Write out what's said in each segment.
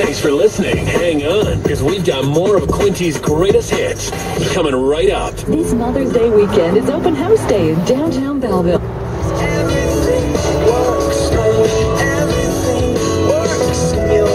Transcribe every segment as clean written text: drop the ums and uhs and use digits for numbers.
Thanks for listening. Hang on, because we've got more of Quinty's greatest hits coming right up. This Mother's Day weekend is open house day in downtown Belleville. Everything works, everything works in your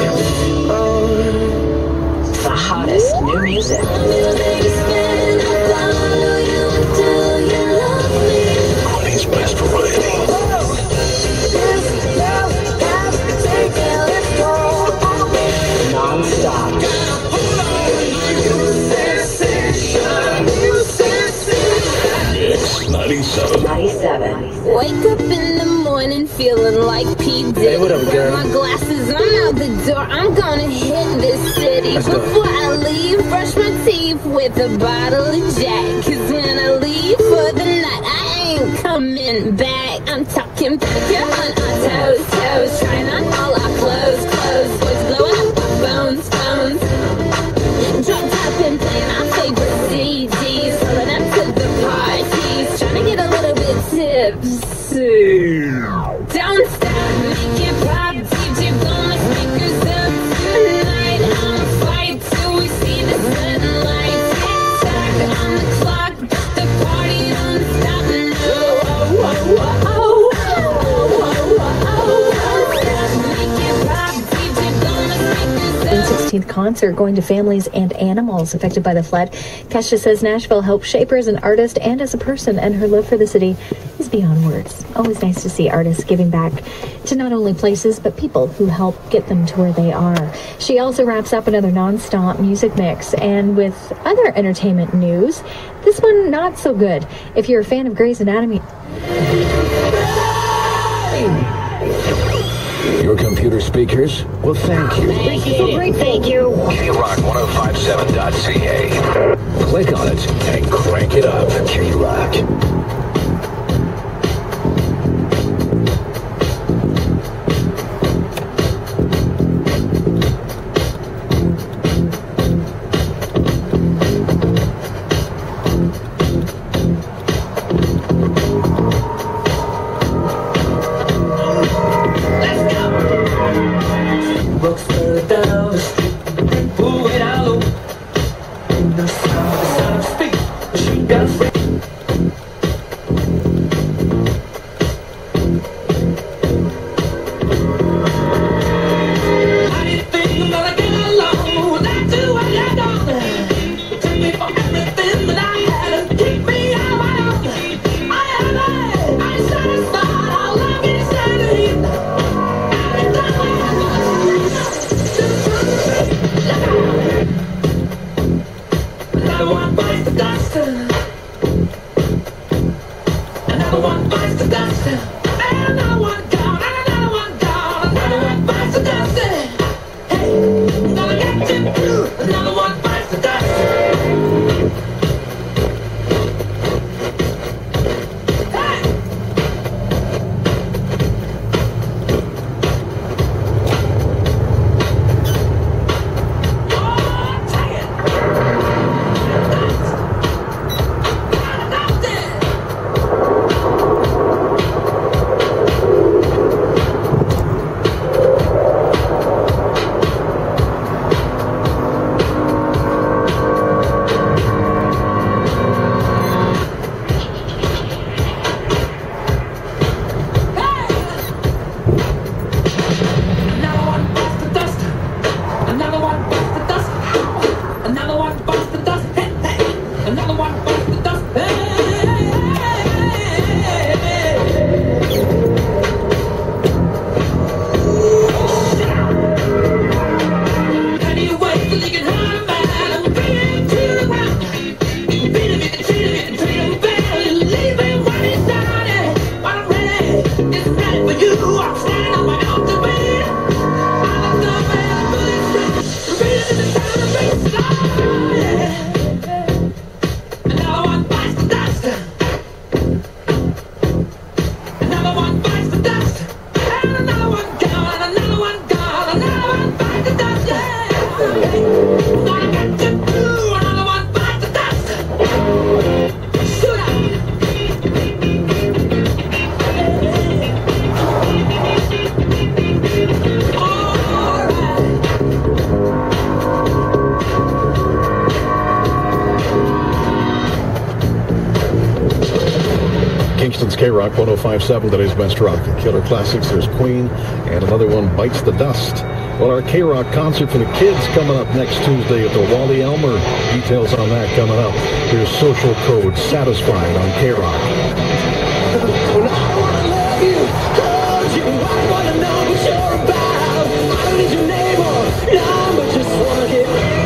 own. The hottest new music. Quinty's best variety. Non-stop. Mix 97. 97. Wake up in the morning feeling like P. Diddy. Hey, what up, girl? My glasses, I'm out the door. I'm gonna hit this city. Let's go. Before I leave, brush my teeth with a bottle of Jack. Cause when I leave for the night, I ain't coming back. I'm talking pedicure on our toes, toes. Trying on all our clothes, clothes. Boys blowing up our phones, phones. Drop top and playing our favorite CDs. Pulling up to the parties. Trying to get a little bit tipsy. Don't stop, make it pop. DJ blow my speakers up tonight. I'ma fight till we see the sunlight. Tick tock on the clock, but the party don't stop. No, oh, oh, oh, oh, oh, oh, oh. Don't stop, make it pop. DJ blow my speakers up. 16th concert going to families and animals affected by the flood. Kesha says Nashville helped shape her as an artist and as a person, and her love for the city is beyond words. Always nice to see artists giving back to not only places but people who help get them to where they are. She also wraps up another non-stop music mix, and with other entertainment news, this one not so good. If you're a fan of Grey's Anatomy, Your computer speakers? Well, thank you. Thank you. Great, thank you. KROC1057.ca. Click on it and crank it up. KROC. Walks further down the street, moving out low. In the sound of speed, she got free. How do you think I'm gonna get along without you when you're gone? You took me for everything that I had and kicked me out of my own. I ain't satisfied, I'll love you, standing here. Kingston's K-Rock 105.7, today's best rock. Killer Classics, there's Queen, and another one, Bites the Dust. Well, our K-Rock concert for the kids coming up next Tuesday at the Wally Elmer. Details on that coming up. Here's Social Code, Satisfied on K-Rock. Well, I wanna love you, hold you, I wanna know what you're about. I don't need your name or number, just wanna get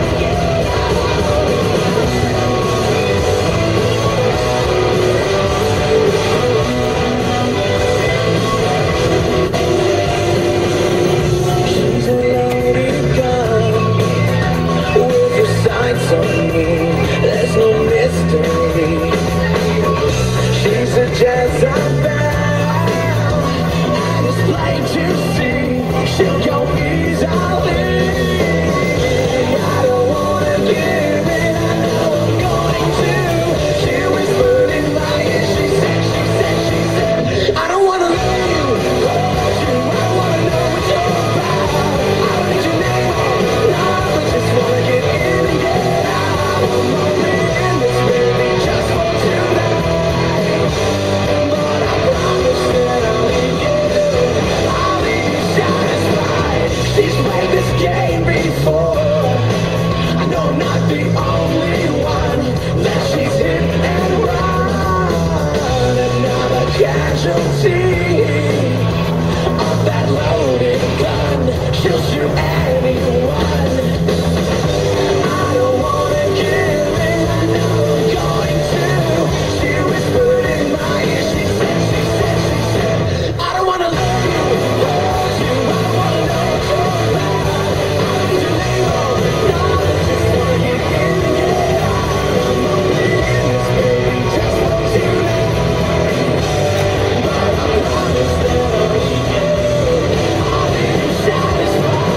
she's a loaded gun with her sights on me. There's no mystery. She's a jazz I found, and it's plain to see she'll go easily. I don't wanna give it, I know I'm going to. She whispered in my ear, she said, I don't wanna love you, hold you, I wanna know what you're about. I don't need your name or number, just wanna get in and get out. I'm only in this baby just for tonight. But I promise that I'll leave you satisfied. She's played this game before. I know I'm not the only one that she's hit and run. Another casualty of that loaded gun. She'll shoot anyone. I don't wanna give in, I know I'm going to. She whispered in my ear, she said, I don't wanna love you, hold you, I don't wanna know what you're about. I don't need your name or number, just wanna get in and get out. I'm only in this baby just for tonight. But I promise that I'll leave you satisfied.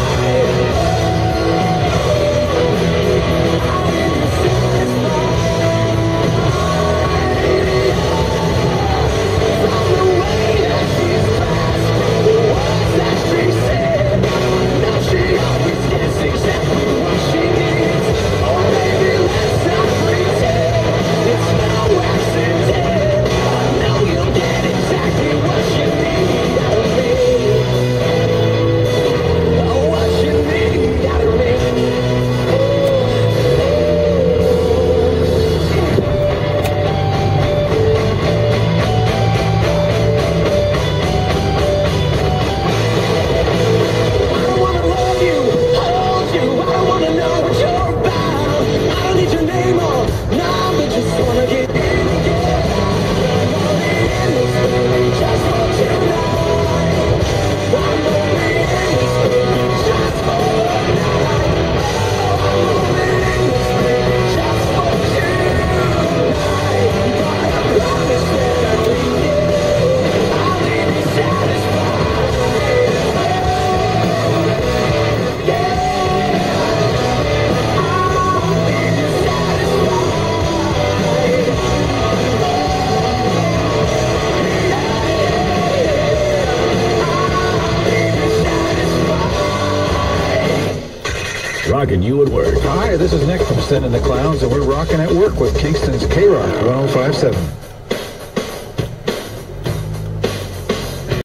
Rocking you at work. Hi, this is Nick from Sin in the Clowns, and we're rocking at work with Kingston's K-Rock 105.7.